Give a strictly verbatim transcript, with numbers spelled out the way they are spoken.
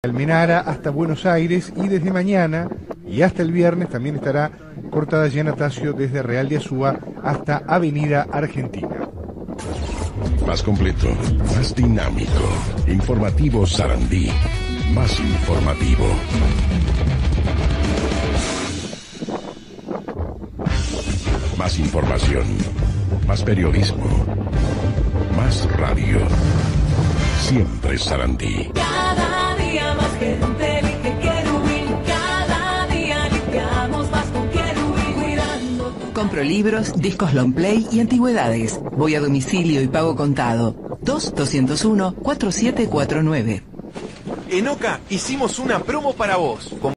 Almenara hasta Buenos Aires, y desde mañana y hasta el viernes también estará cortada Jean Atacio desde Real de Azúa hasta Avenida Argentina. Más completo, más dinámico. Informativo Sarandí. Más informativo. Más información. Más periodismo. Más radio. Siempre Sarandí. Cada día más gente elige Querubín. Cada día limpiamos más con Querubín. Cuidando tu... Compro libros, discos long play y antigüedades. Voy a domicilio y pago contado. dos doscientos uno, cuatro siete cuatro nueve. En Oca hicimos una promo para vos.